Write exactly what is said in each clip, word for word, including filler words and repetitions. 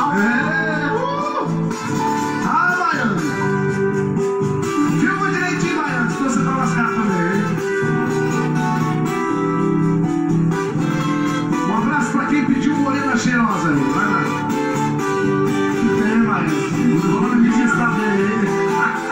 É, uh! Ah, Baiano! Filma direitinho, Baiano, se você tá lascado também, hein? Um abraço pra quem pediu morena cheirosa aí, vai lá. É, Baiano, o nome disso está bem, hein?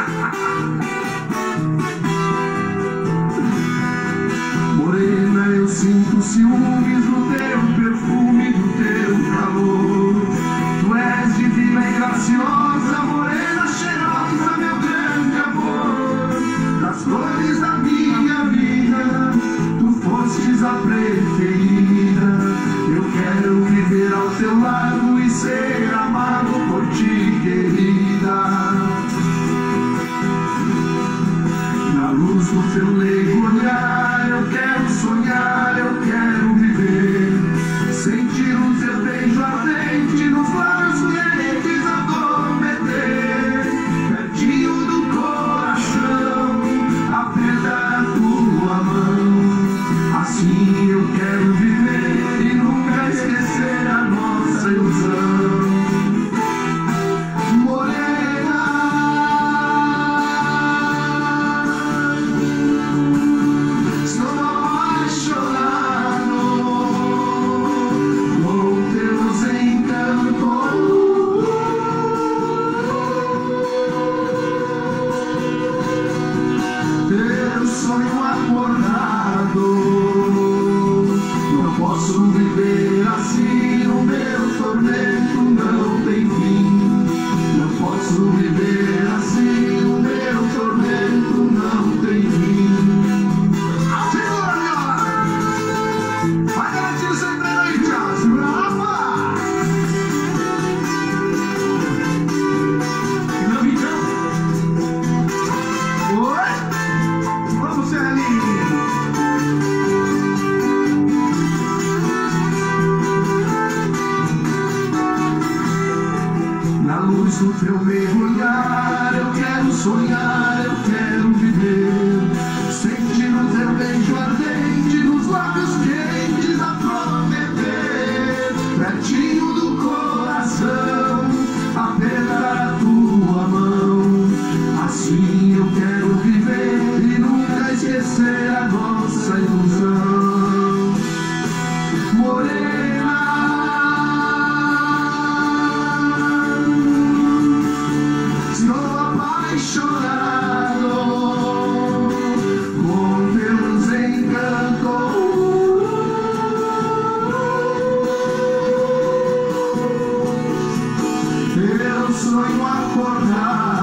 Morena, eu sinto ciúmes do teu perfume, do teu calor. Tu és divina e graciosa, morena cheirosa, meu grande amor. Das flores da minha vida, tu fostes a preferida. Eu quero viver ao teu lado e ser amado por ti, querida. Na luz do teu leigo olhar, eu quero sonhar, eu quero viver. Sentir o teu beijo ardente nos lábios quentes a prometer. Pertinho do coração, apertar a tua mão. Assim eu quero viver e nunca esquecer a nossa ilusão. Sonho acordado, não posso viver assim, o meu tormento não tem fim. Não posso viver assim, o meu tormento não tem fim. Segura, viola! Vai garantir o seu treino aí, tchau! Segura a Rafa! E não me chama? Oi? Vamos, Celinho! Na luz do teu mergulhar, eu quero sonhar, eu quero viver. Sentir o teu beijo ardente nos lábios quentes a prometer. Pertinho do coração, apertar a tua mão. Assim eu quero viver e nunca esquecer a nossa ilusão. Morena, estou apaixonado com teus encantos. Eu sonho acordado,